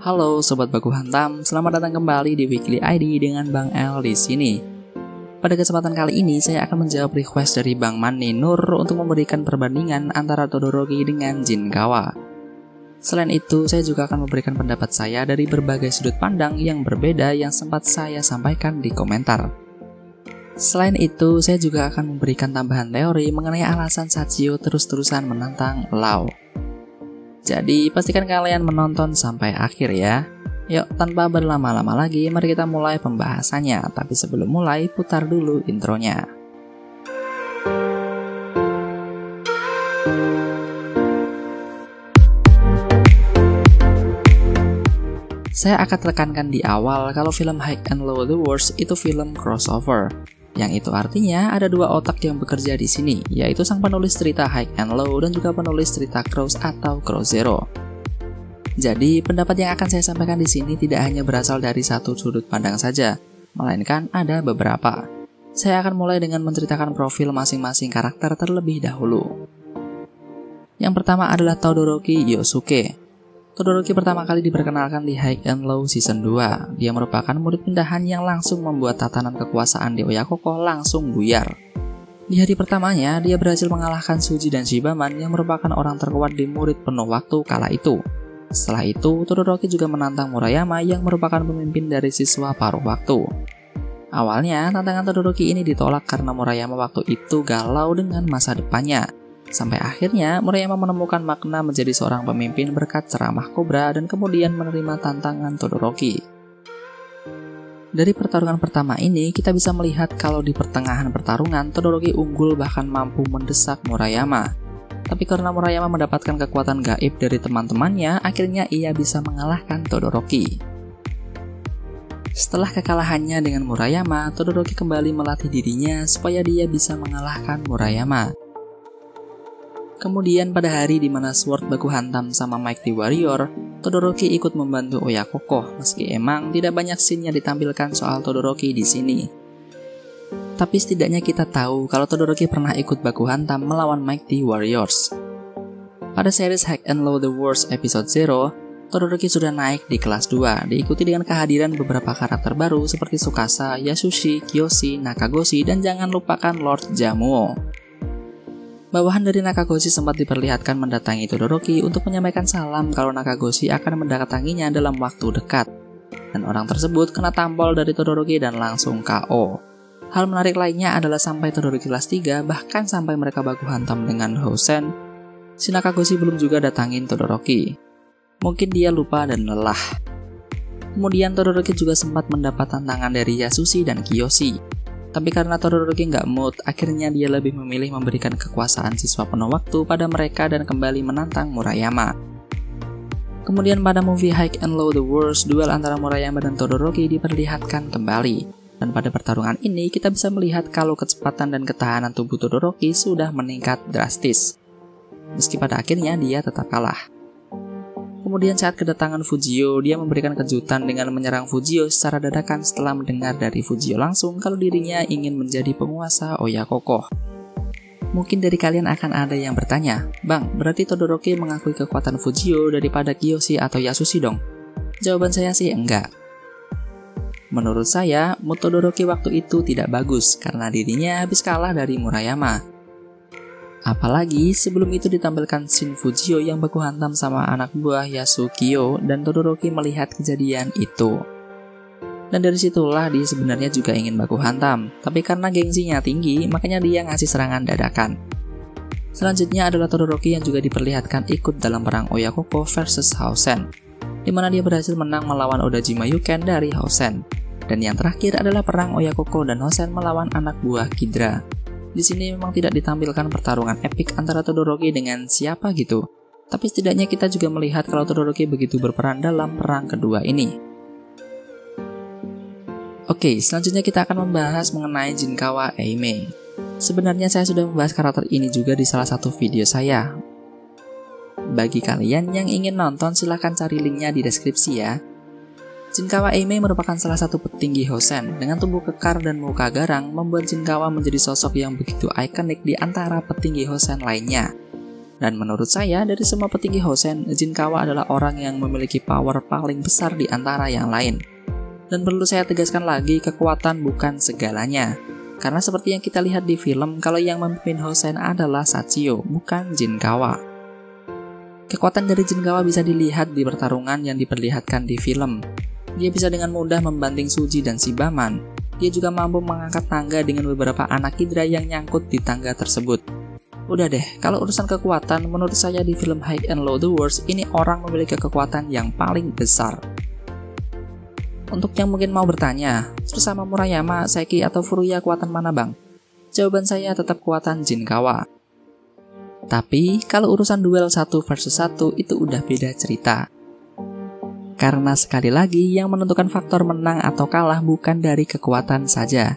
Halo Sobat Baku Hantam, selamat datang kembali di Weekly ID dengan Bang L di sini. Pada kesempatan kali ini, saya akan menjawab request dari Bang Mani Nur untuk memberikan perbandingan antara Todoroki dengan Jinkawa. Selain itu, saya juga akan memberikan pendapat saya dari berbagai sudut pandang yang berbeda yang sempat saya sampaikan di komentar. Selain itu, saya juga akan memberikan tambahan teori mengenai alasan Sachio terus-terusan menantang Lau. Jadi, pastikan kalian menonton sampai akhir ya. Yuk, tanpa berlama-lama lagi, mari kita mulai pembahasannya. Tapi sebelum mulai, putar dulu intronya. Saya akan tekankan di awal kalau film High and Low the Worst itu film crossover. Yang itu artinya ada dua otak yang bekerja di sini, yaitu sang penulis cerita High and Low dan juga penulis cerita Cross atau Cross Zero. Jadi, pendapat yang akan saya sampaikan di sini tidak hanya berasal dari satu sudut pandang saja, melainkan ada beberapa. Saya akan mulai dengan menceritakan profil masing-masing karakter terlebih dahulu. Yang pertama adalah Todoroki Yosuke. Todoroki pertama kali diperkenalkan di High and Low Season 2. Dia merupakan murid pindahan yang langsung membuat tatanan kekuasaan di Oyakoko langsung buyar. Di hari pertamanya, dia berhasil mengalahkan Suji dan Shibaman yang merupakan orang terkuat di murid penuh waktu kala itu. Setelah itu, Todoroki juga menantang Murayama yang merupakan pemimpin dari siswa paruh waktu. Awalnya, tantangan Todoroki ini ditolak karena Murayama waktu itu galau dengan masa depannya. Sampai akhirnya, Murayama menemukan makna menjadi seorang pemimpin berkat ceramah Cobra dan kemudian menerima tantangan Todoroki. Dari pertarungan pertama ini, kita bisa melihat kalau di pertengahan pertarungan, Todoroki unggul bahkan mampu mendesak Murayama. Tapi karena Murayama mendapatkan kekuatan gaib dari teman-temannya, akhirnya ia bisa mengalahkan Todoroki. Setelah kekalahannya dengan Murayama, Todoroki kembali melatih dirinya supaya dia bisa mengalahkan Murayama. Kemudian pada hari di mana Sword baku hantam sama Mighty Warrior, Todoroki ikut membantu Oyakoko, meski emang tidak banyak scene yang ditampilkan soal Todoroki di sini. Tapi setidaknya kita tahu kalau Todoroki pernah ikut baku hantam melawan Mighty Warriors. Pada series High and Low the Worst episode 0, Todoroki sudah naik di kelas 2, diikuti dengan kehadiran beberapa karakter baru seperti Tsukasa, Yasushi, Kiyoshi, Nakagoshi, dan jangan lupakan Lord Jamuo. Bawahan dari Nakagoshi sempat diperlihatkan mendatangi Todoroki untuk menyampaikan salam kalau Nakagoshi akan mendatanginya dalam waktu dekat. Dan orang tersebut kena tampol dari Todoroki dan langsung KO. Hal menarik lainnya adalah sampai Todoroki kelas 3, bahkan sampai mereka baku hantam dengan Housen, si Nakagoshi belum juga datangin Todoroki. Mungkin dia lupa dan lelah. Kemudian Todoroki juga sempat mendapat tantangan dari Yasushi dan Kiyoshi. Tapi karena Todoroki nggak mood, akhirnya dia lebih memilih memberikan kekuasaan siswa penuh waktu pada mereka dan kembali menantang Murayama. Kemudian pada movie High and Low the Worst, duel antara Murayama dan Todoroki diperlihatkan kembali. Dan pada pertarungan ini kita bisa melihat kalau kecepatan dan ketahanan tubuh Todoroki sudah meningkat drastis. Meski pada akhirnya dia tetap kalah. Kemudian saat kedatangan Fujio, dia memberikan kejutan dengan menyerang Fujio secara dadakan setelah mendengar dari Fujio langsung kalau dirinya ingin menjadi penguasa Oyakoko. Mungkin dari kalian akan ada yang bertanya, Bang, berarti Todoroki mengakui kekuatan Fujio daripada Kiyoshi atau Yasushi dong? Jawaban saya sih enggak. Menurut saya, mood Todoroki waktu itu tidak bagus karena dirinya habis kalah dari Murayama. Apalagi sebelum itu ditampilkan scene Fujio yang baku hantam sama anak buah Yasukio dan Todoroki melihat kejadian itu. Dan dari situlah dia sebenarnya juga ingin baku hantam, tapi karena gengsinya tinggi makanya dia ngasih serangan dadakan. Selanjutnya adalah Todoroki yang juga diperlihatkan ikut dalam perang Oyakoko versus Housen, di mana dia berhasil menang melawan Odajima Yuken dari Housen. Dan yang terakhir adalah perang Oyakoko dan Housen melawan anak buah Kidra. Di sini memang tidak ditampilkan pertarungan epik antara Todoroki dengan siapa gitu. Tapi setidaknya kita juga melihat kalau Todoroki begitu berperan dalam perang kedua ini. Oke, selanjutnya kita akan membahas mengenai Jinkawa Eime. Sebenarnya saya sudah membahas karakter ini juga di salah satu video saya. Bagi kalian yang ingin nonton silahkan cari linknya di deskripsi ya. Jinkawa Eime merupakan salah satu petinggi Housen. Dengan tubuh kekar dan muka garang, membuat Jinkawa menjadi sosok yang begitu ikonik di antara petinggi Housen lainnya. Dan menurut saya, dari semua petinggi Hosen, Jinkawa adalah orang yang memiliki power paling besar di antara yang lain. Dan perlu saya tegaskan lagi, kekuatan bukan segalanya. Karena seperti yang kita lihat di film, kalau yang memimpin Hosen adalah Sachio, bukan Jinkawa. Kekuatan dari Jinkawa bisa dilihat di pertarungan yang diperlihatkan di film. Dia bisa dengan mudah membanting Suji dan Shibaman. Dia juga mampu mengangkat tangga dengan beberapa anak Hydra yang nyangkut di tangga tersebut. Udah deh, kalau urusan kekuatan, menurut saya di film High and Low The Worst, ini orang memiliki kekuatan yang paling besar. Untuk yang mungkin mau bertanya, terus sama Murayama, Seki, atau Furuya kekuatan mana bang? Jawaban saya tetap kekuatan Jinkawa. Tapi, kalau urusan duel 1 versus 1 itu udah beda cerita. Karena sekali lagi, yang menentukan faktor menang atau kalah bukan dari kekuatan saja.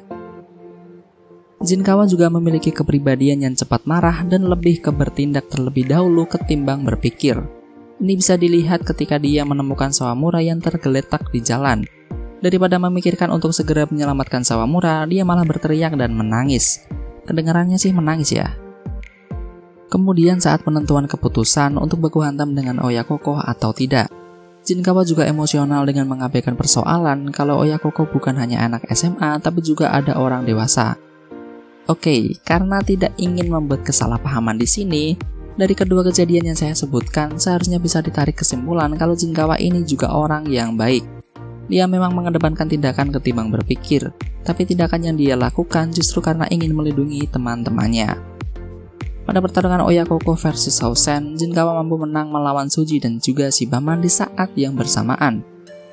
Jinkawa juga memiliki kepribadian yang cepat marah dan lebih ke bertindak terlebih dahulu ketimbang berpikir. Ini bisa dilihat ketika dia menemukan Sawamura yang tergeletak di jalan. Daripada memikirkan untuk segera menyelamatkan Sawamura, dia malah berteriak dan menangis. Kedengarannya sih menangis ya. Kemudian saat penentuan keputusan untuk baku hantam dengan Oyakoko atau tidak, Jinkawa juga emosional dengan mengabaikan persoalan kalau Oyakoko bukan hanya anak SMA tapi juga ada orang dewasa. Oke, karena tidak ingin membuat kesalahpahaman di sini, dari kedua kejadian yang saya sebutkan, seharusnya bisa ditarik kesimpulan kalau Jinkawa ini juga orang yang baik. Dia memang mengedepankan tindakan ketimbang berpikir, tapi tindakan yang dia lakukan justru karena ingin melindungi teman-temannya. Pada pertarungan Oyakoko versus Hosen, Jinkawa mampu menang melawan Suji dan juga Shibaman di saat yang bersamaan.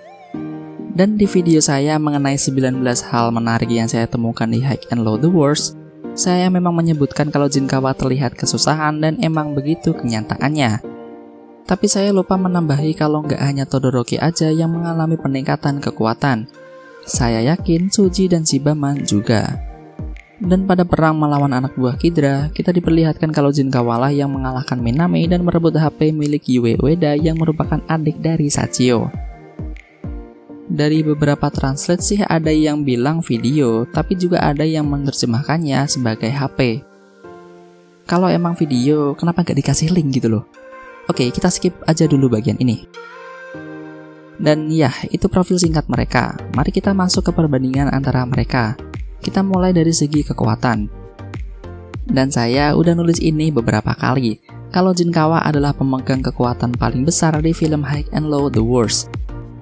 Dan di video saya mengenai 19 hal menarik yang saya temukan di High and Low The Worst, saya memang menyebutkan kalau Jinkawa terlihat kesusahan dan emang begitu kenyataannya. Tapi saya lupa menambahi kalau nggak hanya Todoroki aja yang mengalami peningkatan kekuatan. Saya yakin Suji dan Shibaman juga. Dan pada perang melawan anak buah Hydra, kita diperlihatkan kalau Jinkawa lah yang mengalahkan Minami dan merebut HP milik Yue Ueda yang merupakan adik dari Sachio. Dari beberapa translate sih ada yang bilang video, tapi juga ada yang menerjemahkannya sebagai HP. Kalau emang video, kenapa gak dikasih link gitu loh? Oke, kita skip aja dulu bagian ini. Dan ya, itu profil singkat mereka. Mari kita masuk ke perbandingan antara mereka. Kita mulai dari segi kekuatan. Dan saya udah nulis ini beberapa kali, kalau Jinkawa adalah pemegang kekuatan paling besar di film High and Low The Worst.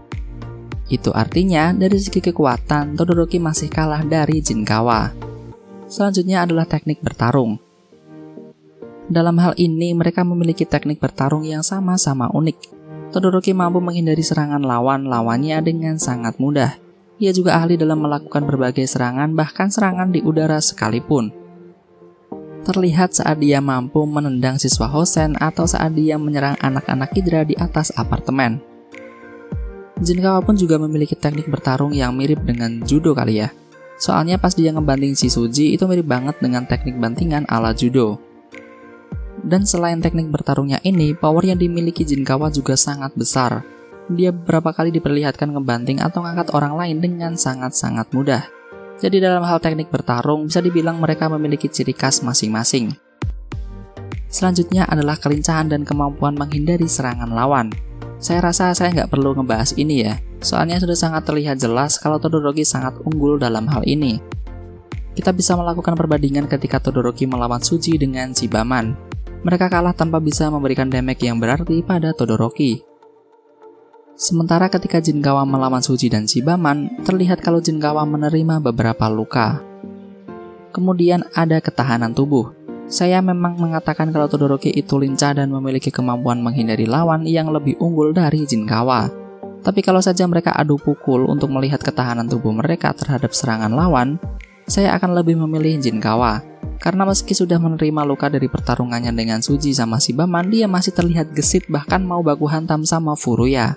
Itu artinya, dari segi kekuatan, Todoroki masih kalah dari Jinkawa. Selanjutnya adalah teknik bertarung. Dalam hal ini, mereka memiliki teknik bertarung yang sama-sama unik. Todoroki mampu menghindari serangan lawan-lawannya dengan sangat mudah. Ia juga ahli dalam melakukan berbagai serangan, bahkan serangan di udara sekalipun. Terlihat saat dia mampu menendang siswa Hosen atau saat dia menyerang anak-anak Hydra di atas apartemen. Jinkawa pun juga memiliki teknik bertarung yang mirip dengan judo kali ya. Soalnya pas dia ngebanting si Suji itu mirip banget dengan teknik bantingan ala judo. Dan selain teknik bertarungnya ini, power yang dimiliki Jinkawa juga sangat besar. Dia beberapa kali diperlihatkan ngebanting atau ngangkat orang lain dengan sangat-sangat mudah. Jadi dalam hal teknik bertarung, bisa dibilang mereka memiliki ciri khas masing-masing. Selanjutnya adalah kelincahan dan kemampuan menghindari serangan lawan. Saya rasa saya nggak perlu ngebahas ini ya, soalnya sudah sangat terlihat jelas kalau Todoroki sangat unggul dalam hal ini. Kita bisa melakukan perbandingan ketika Todoroki melawan Suji dengan Shibaman. Mereka kalah tanpa bisa memberikan damage yang berarti pada Todoroki. Sementara ketika Jinkawa melawan Suji dan Shibaman, terlihat kalau Jinkawa menerima beberapa luka. Kemudian ada ketahanan tubuh. Saya memang mengatakan kalau Todoroki itu lincah dan memiliki kemampuan menghindari lawan yang lebih unggul dari Jinkawa. Tapi kalau saja mereka adu pukul untuk melihat ketahanan tubuh mereka terhadap serangan lawan, saya akan lebih memilih Jinkawa. Karena meski sudah menerima luka dari pertarungannya dengan Suji sama Shibaman, dia masih terlihat gesit bahkan mau baku hantam sama Furuya.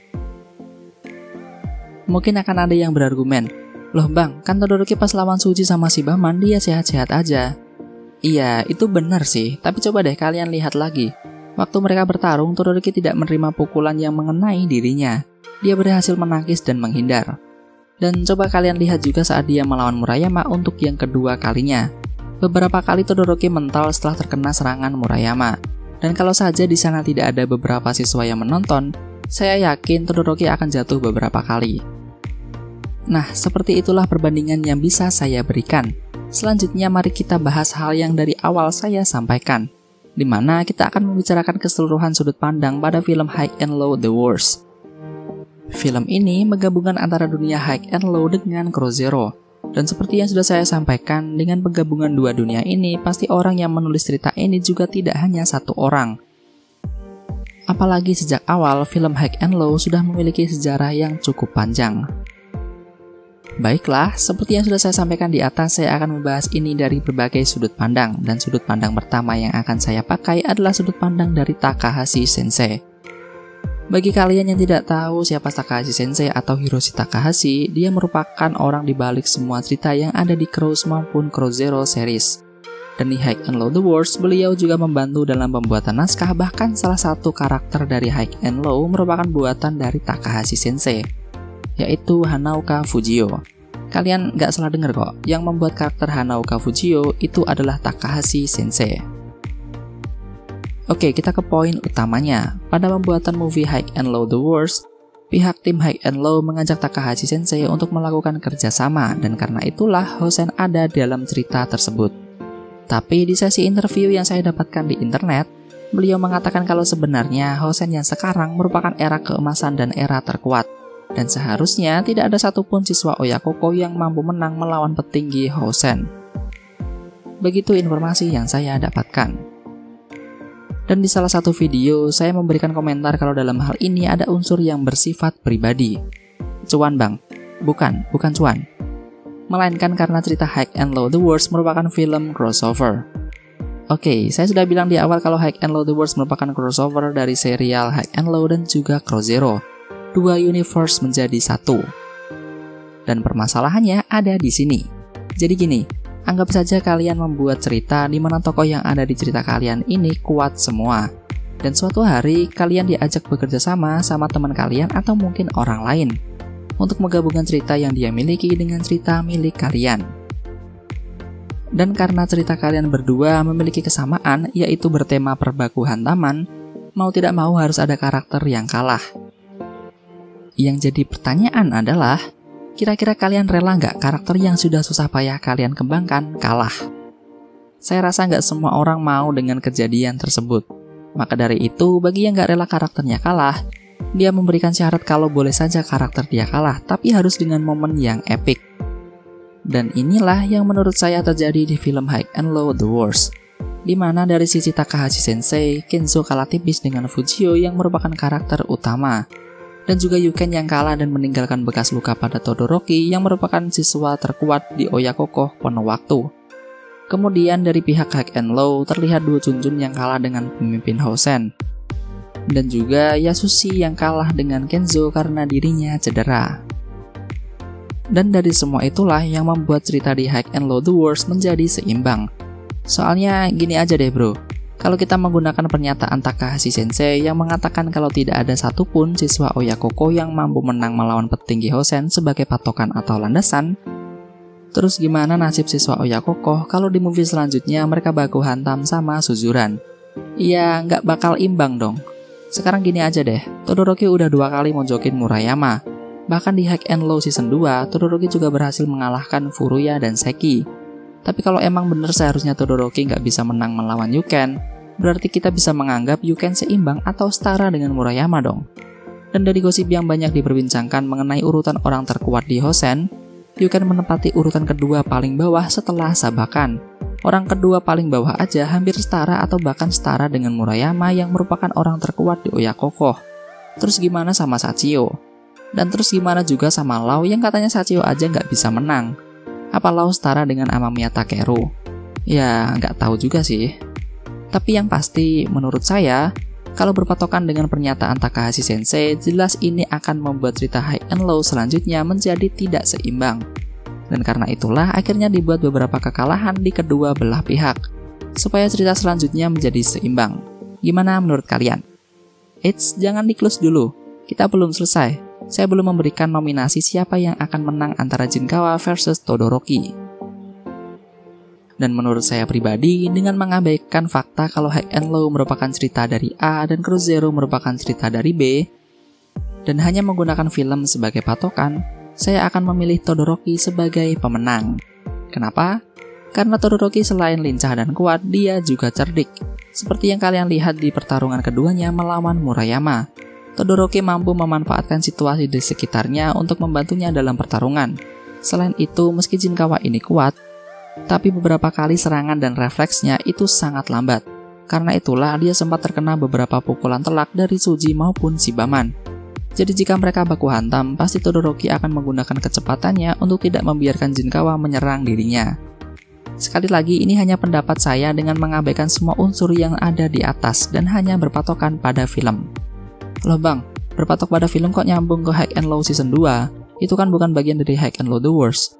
Mungkin akan ada yang berargumen, loh bang, kan Todoroki pas lawan Suji sama Shibaman dia sehat-sehat aja. Iya, itu benar sih, tapi coba deh kalian lihat lagi. Waktu mereka bertarung, Todoroki tidak menerima pukulan yang mengenai dirinya. Dia berhasil menangkis dan menghindar. Dan coba kalian lihat juga saat dia melawan Murayama untuk yang kedua kalinya. Beberapa kali Todoroki mental setelah terkena serangan Murayama. Dan kalau saja di sana tidak ada beberapa siswa yang menonton, saya yakin Todoroki akan jatuh beberapa kali. Nah, seperti itulah perbandingan yang bisa saya berikan. Selanjutnya mari kita bahas hal yang dari awal saya sampaikan, di mana kita akan membicarakan keseluruhan sudut pandang pada film High and Low The Worst. Film ini menggabungkan antara dunia High and Low dengan CroZero. Dan seperti yang sudah saya sampaikan, dengan penggabungan dua dunia ini, pasti orang yang menulis cerita ini juga tidak hanya satu orang. Apalagi sejak awal, film High and Low sudah memiliki sejarah yang cukup panjang. Baiklah, seperti yang sudah saya sampaikan di atas, saya akan membahas ini dari berbagai sudut pandang. Dan sudut pandang pertama yang akan saya pakai adalah sudut pandang dari Takahashi Sensei. Bagi kalian yang tidak tahu siapa Takahashi Sensei atau Hiroshi Takahashi, dia merupakan orang di balik semua cerita yang ada di Crows maupun CroZero series. Dan di High and Low The Worst, beliau juga membantu dalam pembuatan naskah, bahkan salah satu karakter dari High and Low merupakan buatan dari Takahashi Sensei, yaitu Hanaoka Fujio. Kalian nggak salah dengar kok, yang membuat karakter Hanaoka Fujio itu adalah Takahashi Sensei. Oke, kita ke poin utamanya. Pada pembuatan movie High and Low The Worst, pihak tim High and Low mengajak Takahashi Sensei untuk melakukan kerjasama, dan karena itulah Hosen ada dalam cerita tersebut. Tapi di sesi interview yang saya dapatkan di internet, beliau mengatakan kalau sebenarnya Hosen yang sekarang merupakan era keemasan dan era terkuat, dan seharusnya tidak ada satupun siswa Oyakoko yang mampu menang melawan petinggi Hosen. Begitu informasi yang saya dapatkan. Dan di salah satu video, saya memberikan komentar kalau dalam hal ini ada unsur yang bersifat pribadi. Cuan bang? Bukan cuan. Melainkan karena cerita High and Low The Worst merupakan film crossover. Oke, saya sudah bilang di awal kalau High and Low The Worst merupakan crossover dari serial High and Low dan juga CroZero. Dua universe menjadi satu. Dan permasalahannya ada di sini. Jadi gini, anggap saja kalian membuat cerita di mana tokoh yang ada di cerita kalian ini kuat semua. Dan suatu hari kalian diajak bekerja sama teman kalian atau mungkin orang lain untuk menggabungkan cerita yang dia miliki dengan cerita milik kalian. Dan karena cerita kalian berdua memiliki kesamaan, yaitu bertema perbaku hantaman, mau tidak mau harus ada karakter yang kalah. Yang jadi pertanyaan adalah, kira-kira kalian rela nggak karakter yang sudah susah payah kalian kembangkan kalah? Saya rasa nggak semua orang mau dengan kejadian tersebut. Maka dari itu, bagi yang nggak rela karakternya kalah, dia memberikan syarat kalau boleh saja karakter dia kalah, tapi harus dengan momen yang epic. Dan inilah yang menurut saya terjadi di film High and Low The Worst, di mana dari sisi Takahashi Sensei, Kenzo kalah tipis dengan Fujio yang merupakan karakter utama, dan juga Yuken yang kalah dan meninggalkan bekas luka pada Todoroki yang merupakan siswa terkuat di Oyakoko penuh waktu. Kemudian dari pihak High and Low terlihat dua Chunjun yang kalah dengan pemimpin Hosen, dan juga Yasushi yang kalah dengan Kenzo karena dirinya cedera. Dan dari semua itulah yang membuat cerita di High and Low The Worst menjadi seimbang. Soalnya gini aja deh bro, kalau kita menggunakan pernyataan Takahashi Sensei yang mengatakan kalau tidak ada satupun siswa Oyakoko yang mampu menang melawan petinggi Hosen sebagai patokan atau landasan, terus gimana nasib siswa Oyakoko kalau di movie selanjutnya mereka baku hantam sama Suzuran? Ya nggak bakal imbang dong. Sekarang gini aja deh, Todoroki udah 2 kali mojokin Murayama. Bahkan di High and Low Season 2, Todoroki juga berhasil mengalahkan Furuya dan Seki. Tapi kalau emang bener seharusnya Todoroki nggak bisa menang melawan Yuken, berarti kita bisa menganggap Yuken seimbang atau setara dengan Murayama dong. Dan dari gosip yang banyak diperbincangkan mengenai urutan orang terkuat di Hosen, Yuken menempati urutan kedua paling bawah setelah Sabakan. Orang kedua paling bawah aja hampir setara atau bahkan setara dengan Murayama yang merupakan orang terkuat di Oyakoko. Terus gimana sama Sachio? Dan terus gimana juga sama Lau yang katanya Sachio aja nggak bisa menang? Apa Lau setara dengan Amamiya Takeru? Ya nggak tahu juga sih. Tapi yang pasti menurut saya, kalau berpatokan dengan pernyataan Takahashi Sensei, jelas ini akan membuat cerita High and Low selanjutnya menjadi tidak seimbang. Dan karena itulah akhirnya dibuat beberapa kekalahan di kedua belah pihak, supaya cerita selanjutnya menjadi seimbang. Gimana menurut kalian? Eits, jangan di-close dulu, kita belum selesai. Saya belum memberikan nominasi siapa yang akan menang antara Jinkawa versus Todoroki. Dan menurut saya pribadi, dengan mengabaikan fakta kalau High and Low merupakan cerita dari A dan Cruise Zero merupakan cerita dari B, dan hanya menggunakan film sebagai patokan, saya akan memilih Todoroki sebagai pemenang. Kenapa? Karena Todoroki selain lincah dan kuat, dia juga cerdik. Seperti yang kalian lihat di pertarungan keduanya melawan Murayama. Todoroki mampu memanfaatkan situasi di sekitarnya untuk membantunya dalam pertarungan. Selain itu, meski Jinkawa ini kuat, tapi beberapa kali serangan dan refleksnya itu sangat lambat. Karena itulah dia sempat terkena beberapa pukulan telak dari Tsuji maupun Shibaman. Jadi jika mereka baku hantam, pasti Todoroki akan menggunakan kecepatannya untuk tidak membiarkan Jinkawa menyerang dirinya. Sekali lagi, ini hanya pendapat saya dengan mengabaikan semua unsur yang ada di atas dan hanya berpatokan pada film. Loh bang, berpatok pada film kok nyambung ke High and Low Season 2? Itu kan bukan bagian dari High and Low The Worst.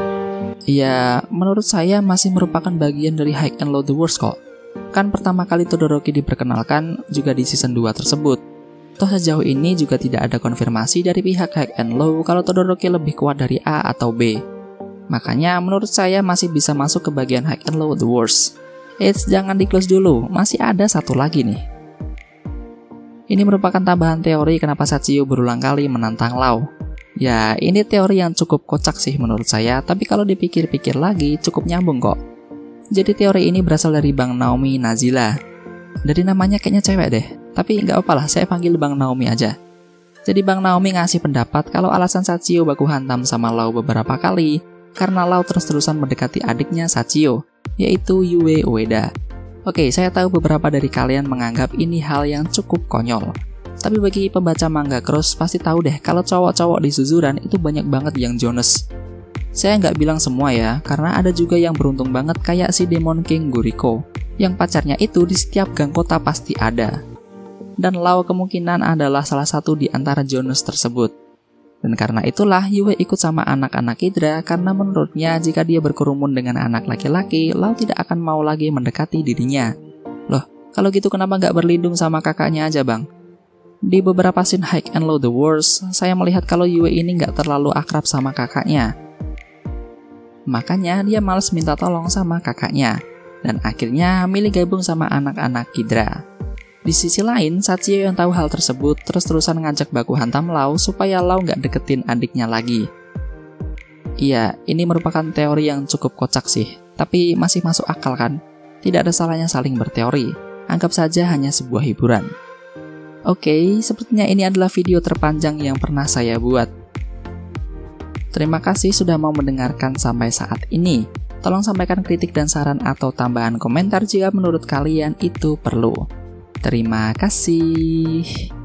Ya, menurut saya masih merupakan bagian dari High and Low The Worst kok. Kan pertama kali Todoroki diperkenalkan juga di Season 2 tersebut. Toh sejauh ini juga tidak ada konfirmasi dari pihak High and Low kalau Todoroki lebih kuat dari A atau B. Makanya menurut saya masih bisa masuk ke bagian High and Low The Worst. Eits, jangan di-close dulu, masih ada satu lagi nih. Ini merupakan tambahan teori kenapa Sachio berulang kali menantang Lau. Ya, ini teori yang cukup kocak sih menurut saya, tapi kalau dipikir-pikir lagi cukup nyambung kok. Jadi teori ini berasal dari Bang Naomi Nazila. Dari namanya kayaknya cewek deh, tapi nggak apa lah, saya panggil Bang Naomi aja. Jadi Bang Naomi ngasih pendapat kalau alasan Sachio baku hantam sama Lau beberapa kali karena Lau terus-terusan mendekati adiknya Sachio, yaitu Yue Ueda. Oke, saya tahu beberapa dari kalian menganggap ini hal yang cukup konyol. Tapi bagi pembaca manga Cross pasti tahu deh kalau cowok-cowok di Suzuran itu banyak banget yang Jones. Saya nggak bilang semua ya, karena ada juga yang beruntung banget kayak si Demon King Guriko, yang pacarnya itu di setiap gang kota pasti ada. Dan Lau kemungkinan adalah salah satu di antara Jones tersebut. Dan karena itulah Yue ikut sama anak-anak Hydra karena menurutnya jika dia berkerumun dengan anak laki-laki, Lau tidak akan mau lagi mendekati dirinya. Loh, kalau gitu kenapa nggak berlindung sama kakaknya aja bang? Di beberapa scene High and Low The Worst, saya melihat kalau Yue ini nggak terlalu akrab sama kakaknya. Makanya dia malas minta tolong sama kakaknya, dan akhirnya milih gabung sama anak-anak Hydra. Di sisi lain, Sachio yang tahu hal tersebut terus-terusan ngajak baku hantam Lau supaya Lau nggak deketin adiknya lagi. Iya, ini merupakan teori yang cukup kocak sih, tapi masih masuk akal kan? Tidak ada salahnya saling berteori, anggap saja hanya sebuah hiburan. Oke, sepertinya ini adalah video terpanjang yang pernah saya buat. Terima kasih sudah mau mendengarkan sampai saat ini. Tolong sampaikan kritik dan saran atau tambahan komentar jika menurut kalian itu perlu. Terima kasih.